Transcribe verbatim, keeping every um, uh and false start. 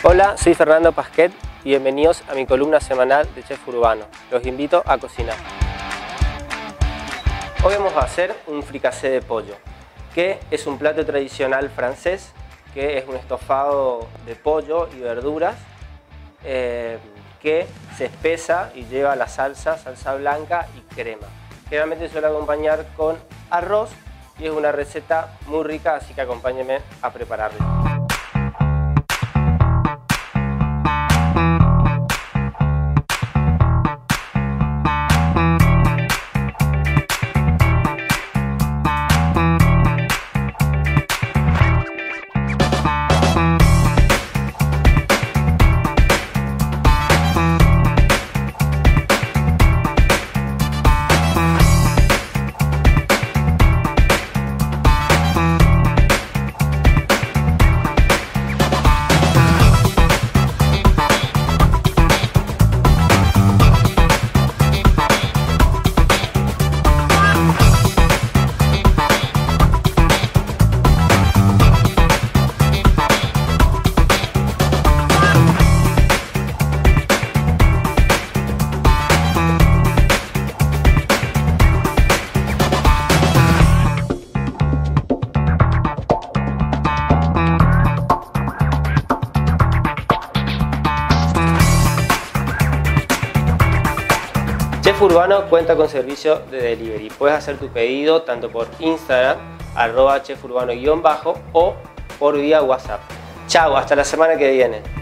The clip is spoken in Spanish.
Hola, soy Fernando Pasquet y bienvenidos a mi columna semanal de Chef Urbano. Los invito a cocinar. Hoy vamos a hacer un fricassé de pollo, que es un plato tradicional francés, que es un estofado de pollo y verduras eh, que se espesa y lleva la salsa, salsa blanca y crema. Generalmente se suele acompañar con arroz y es una receta muy rica, así que acompáñenme a prepararla. Chef Urbano cuenta con servicio de delivery. Puedes hacer tu pedido tanto por Instagram, arroba chefurbano guión bajo, o por vía WhatsApp. Chao, hasta la semana que viene.